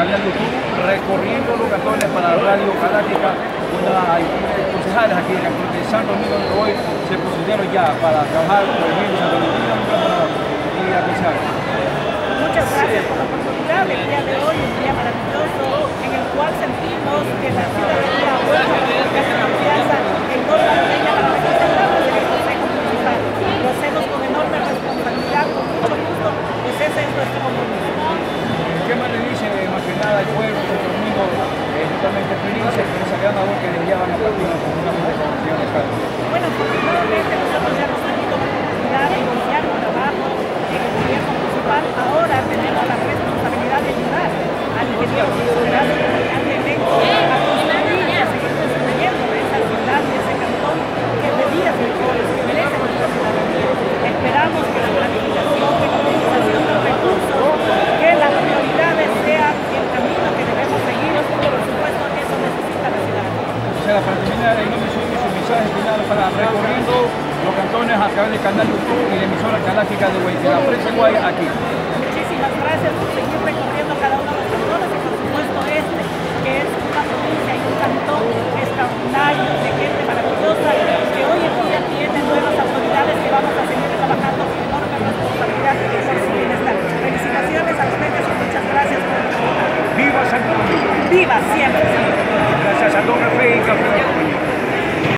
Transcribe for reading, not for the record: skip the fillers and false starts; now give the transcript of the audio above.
canal YouTube, recorriendo los cantones para Radio Galáctica. Hay concejales aquí del cantón de San Domingo que hoy se posicionaron ya para trabajar por el mismo Santo Domingo y a pensar. Muchas gracias por la oportunidad del día de hoy, un día maravilloso en el cual sentimos que la ciudadanía vuelve a tener confianza en toda la peña para representarnos en el Consejo Municipal. Lo hacemos con enorme responsabilidad, con mucho gusto, pues ese es nuestro compromiso. ¿Qué más le dice más que nada al pueblo de Santo Domingo, justamente experiencia con esa gran labor que les llevan a partir conjuntamente con el señor alcalde? Bueno, afortunadamente nosotros ya hemos tenido la oportunidad de iniciar un trabajo en el gobierno municipal. Ahora tenemos la responsabilidad de ayudar al ingeniero municipal a construir y a seguir construyendo esa ciudad y ese cantón que de días mejores, que merece nuestra ciudadanía. Esperamos que la planificación, que la utilización de los recursos, que las prioridades sean el camino que debemos seguir. Por supuesto, eso necesita la ciudadanía. O sea, para terminar, el su mensaje final para recorriendo los cantones a través del canal YouTube y la emisora galáctica de Guay, de la prensa Guay aquí. Muchísimas gracias por seguir recorriendo cada uno de los cantones y por supuesto que es una provincia y un cantón extraordinario de gente maravillosa que hoy en día tiene nuevas autoridades que vamos a seguir trabajando con enorme responsabilidad por su bienestar. Felicitaciones a ustedes y muchas gracias por el trabajo. ¡Viva Santo Domingo! ¡Viva siempre! Gracias a Don Rafael Café.